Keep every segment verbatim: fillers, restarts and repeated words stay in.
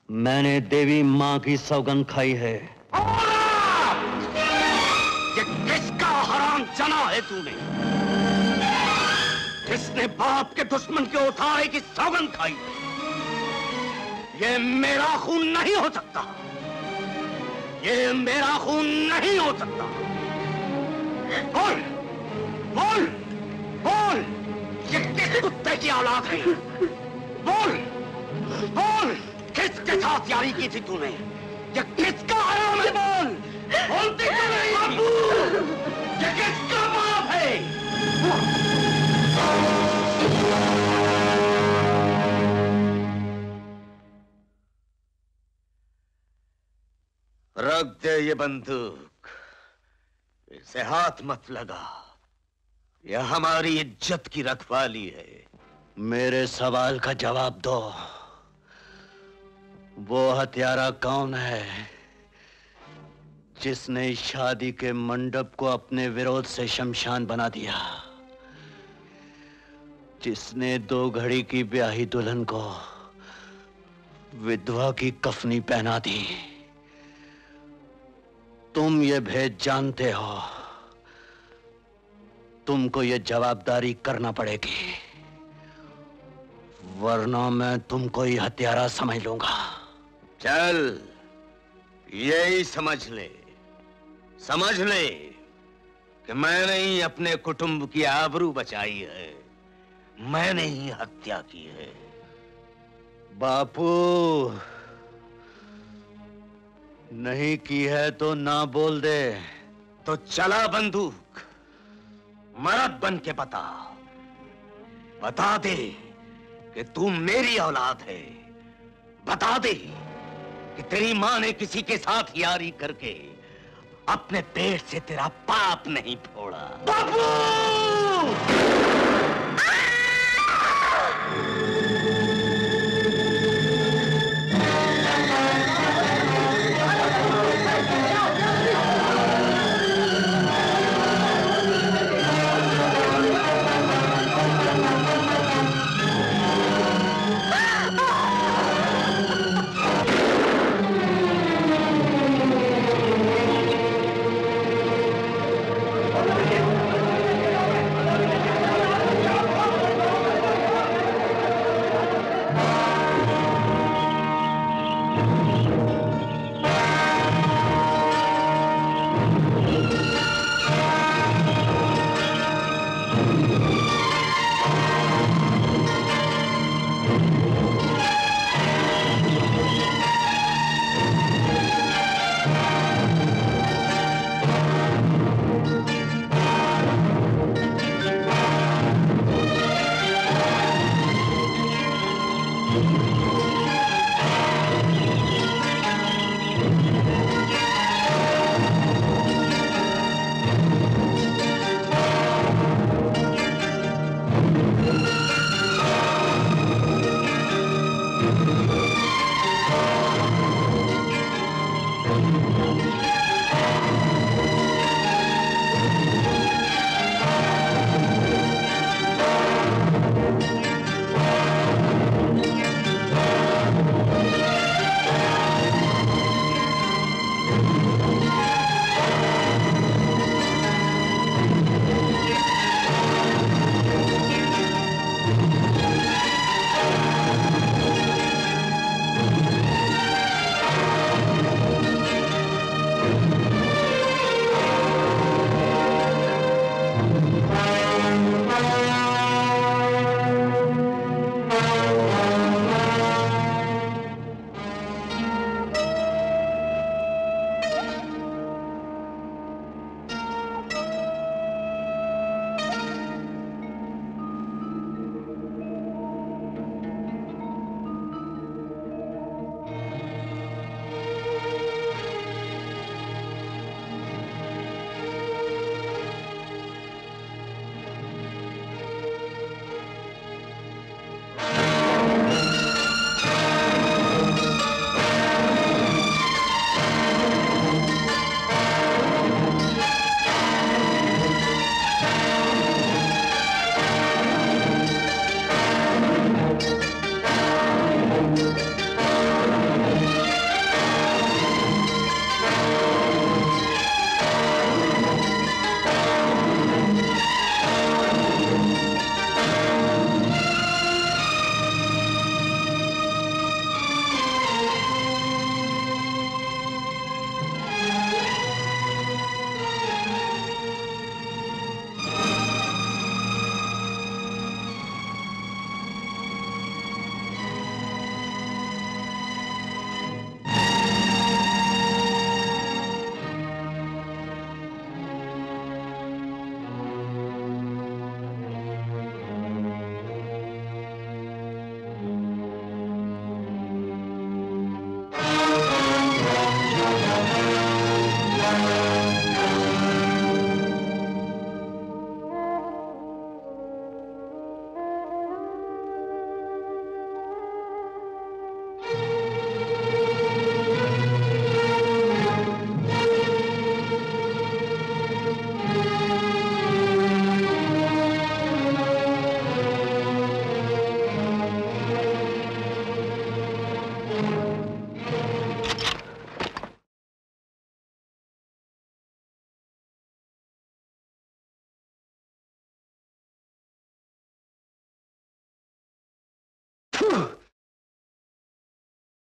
मैंने देवी माँ की सौगंध खाई है। ये किसका हराम जना है तूने? किसने बाप के दुश्मन के उठाए की सौगंध खाई? ये मेरा खून नहीं हो सकता, ये मेरा खून नहीं हो सकता। बोल, बोल, बोल, ये किस कुत्ते की औलाद है? बोल, बोल, किसके साथ यारी की थी तूने? ये किसका हराम है? बोल, बोलती क्यों नहीं? बापू, ये किसका बाप है? रख दे ये बंदूक, इसे हाथ मत लगा, यह हमारी इज्जत की रखवाली है। मेरे सवाल का जवाब दो। वो हत्यारा कौन है जिसने शादी के मंडप को अपने विरोध से शमशान बना दिया, जिसने दो घड़ी की ब्याही दुल्हन को विधवा की कफनी पहना दी? तुम ये भेद जानते हो, तुमको ये जवाबदारी करना पड़ेगी, वरना मैं तुमको ही हत्यारा समझ लूंगा। चल, यही समझ ले, समझ ले कि मैंने ही अपने कुटुंब की आबरू बचाई है, मैंने ही हत्या की है। बापू, नहीं की है तो ना बोल दे। तो चला बंदूक, मर्द बन के बता, बता दे कि तू मेरी औलाद है। बता दे कि तेरी मां ने किसी के साथ यारी करके अपने पेट से तेरा पाप नहीं फोड़ा। बापू!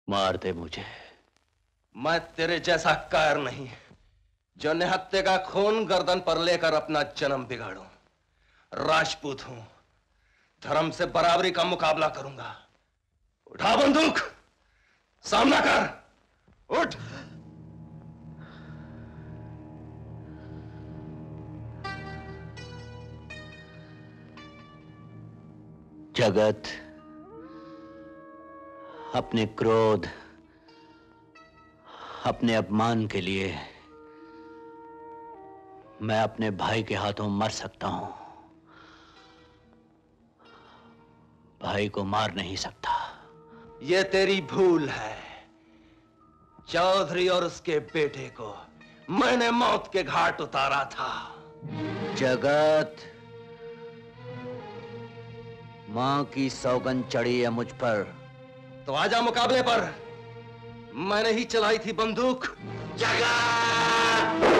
मार दे मुझे। मैं तेरे जैसा कायर नहीं जो निहत्थे का खून गर्दन पर लेकर अपना जन्म बिगाड़ूं। राजपूत हूं, धर्म से बराबरी का मुकाबला करूंगा। उठा बंदूक, सामना कर, उठ। जगत अपने क्रोध, अपने अपमान के लिए मैं अपने भाई के हाथों मर सकता हूं, भाई को मार नहीं सकता। यह तेरी भूल है। चौधरी और उसके बेटे को मैंने मौत के घाट उतारा था। जगत, मां की सौगंध चढ़ी है मुझ पर। तो आजा मुकाबले पर। मैंने ही चलाई थी बंदूक। जगत!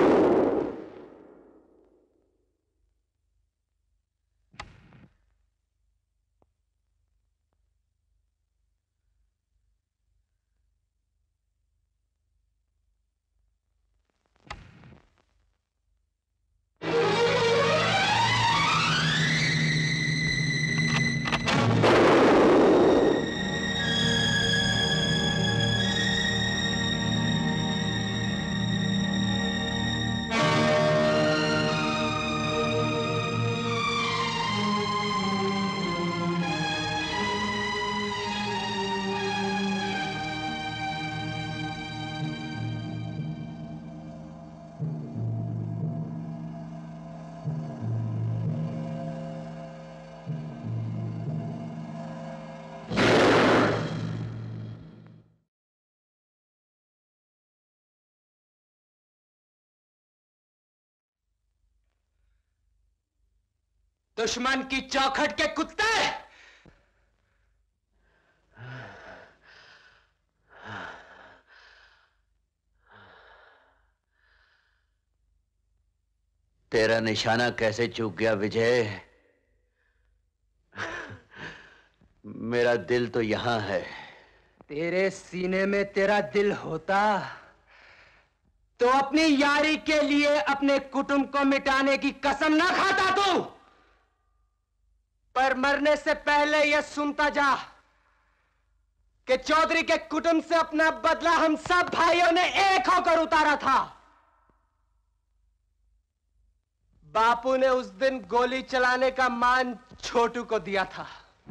दुश्मन की चौखट के कुत्ते! तेरा निशाना कैसे चूक गया विजय? मेरा दिल तो यहां है। तेरे सीने में तेरा दिल होता तो अपनी यारी के लिए अपने कुटुंब को मिटाने की कसम ना खाता तू। पर मरने से पहले यह सुनता जा कि चौधरी के कुटुंब से अपना बदला हम सब भाइयों ने एक होकर उतारा था। बापू ने उस दिन गोली चलाने का मान छोटू को दिया था।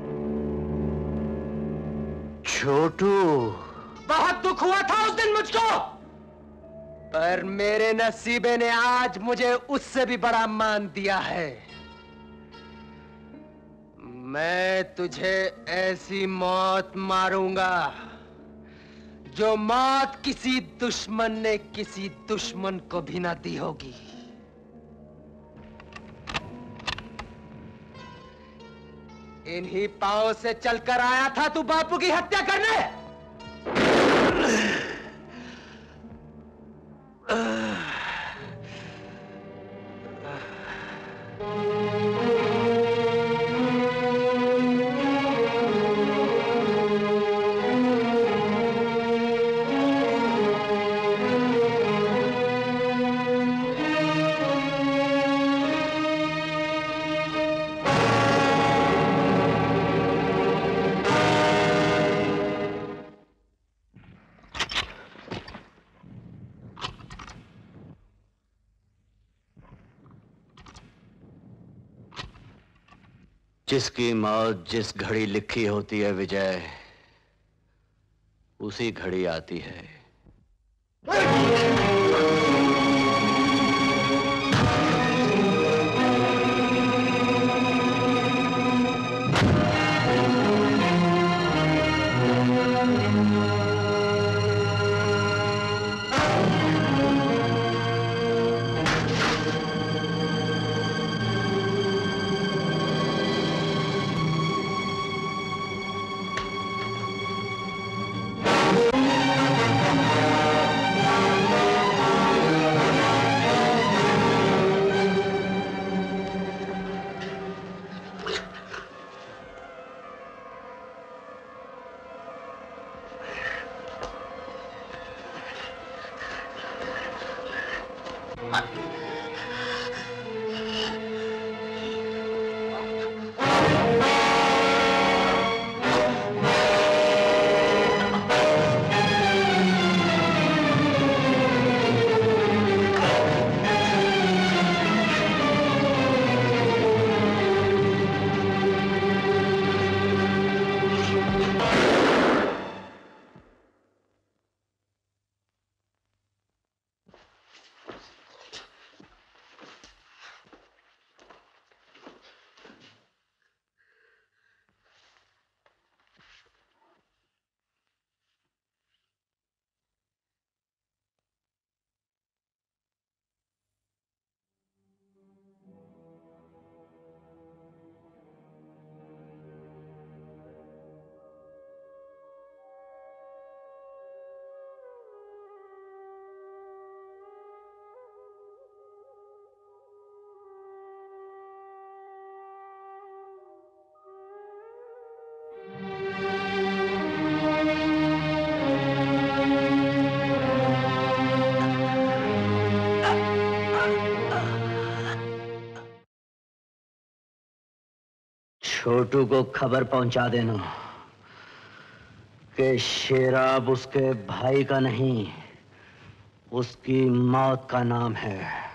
छोटू? बहुत दुख हुआ था उस दिन मुझको, पर मेरे नसीबे ने आज मुझे उससे भी बड़ा मान दिया है। मैं तुझे ऐसी मौत मारूंगा जो मौत किसी दुश्मन ने किसी दुश्मन को भी ना दी होगी। इन्हीं पांव से चलकर आया था तू बापू की हत्या करने। जिसकी मौत जिस घड़ी लिखी होती है विजय, उसी घड़ी आती है। छोटू को खबर पहुंचा देना कि शेराब उसके भाई का नहीं, उसकी मौत का नाम है।